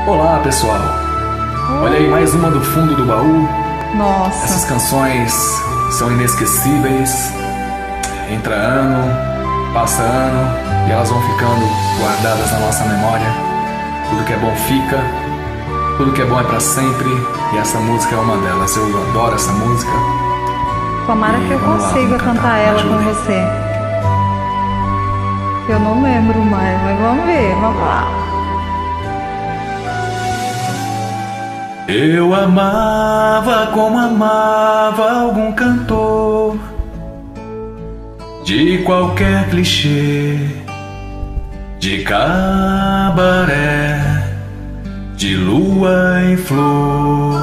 Olá, pessoal! Olha aí, mais uma do fundo do baú. Nossa! Essas canções são inesquecíveis. Entra ano, passa ano e elas vão ficando guardadas na nossa memória. Tudo que é bom fica, tudo que é bom é pra sempre. E essa música é uma delas. Eu adoro essa música. Tomara que eu consiga cantar ela com você. Eu não lembro mais, mas vamos ver, vamos lá. Eu amava como amava algum cantor de qualquer clichê, de cabaré, de lua em flor.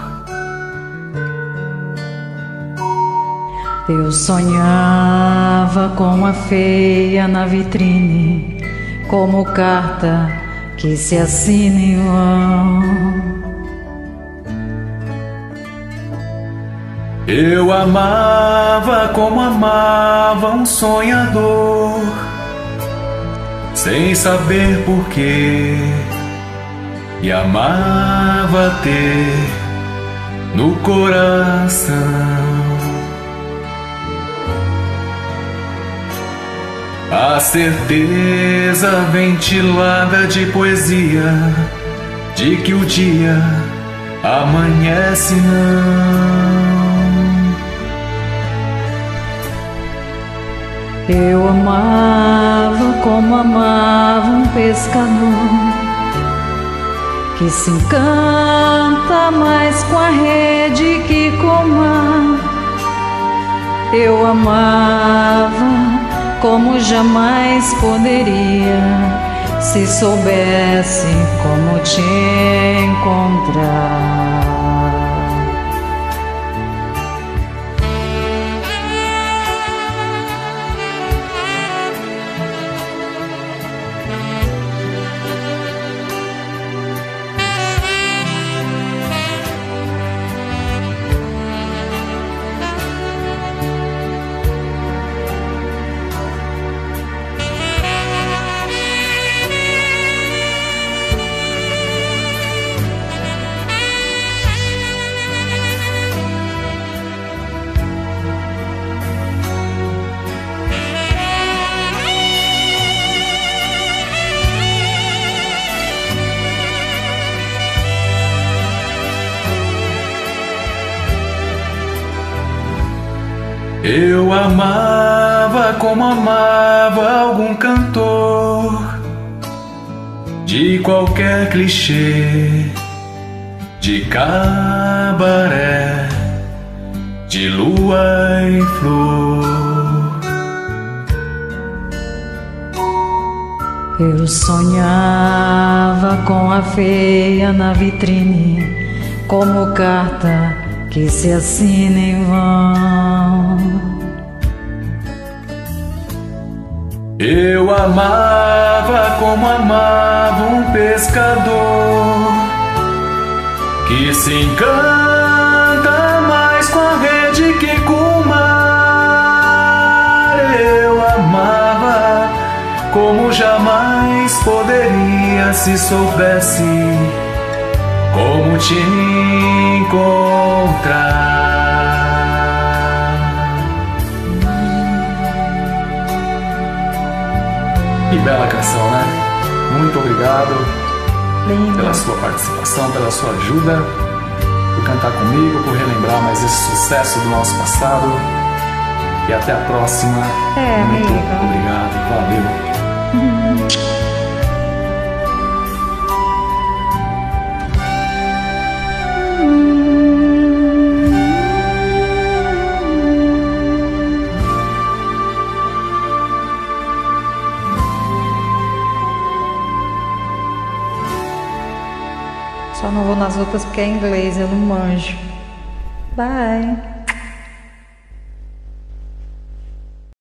Eu sonhava com a feia na vitrine, como carta que se assina em vão. Eu amava como amava um sonhador, sem saber porquê, e amava ter no coração a certeza ventilada de poesia de que o dia amanhece não. Eu amava como amava um pescador que se encanta mais com a rede que com o mar. Eu amava como jamais poderia, se soubesse como te encontrar. Eu amava como amava algum cantor de qualquer clichê, de cabaré, de lua em flor. Eu sonhava com a feia na vitrine, como carta que se assina em vão. Eu amava como amava um pescador que se encanta mais com a rede que com o mar. Eu amava como jamais poderia, se soubesse como te encontrar. Que bela canção, né? Muito obrigado pela sua participação, pela sua ajuda, por cantar comigo, por relembrar mais esse sucesso do nosso passado. E até a próxima. Muito obrigado, valeu. Só não vou nas outras porque é inglês, eu não manjo. Bye!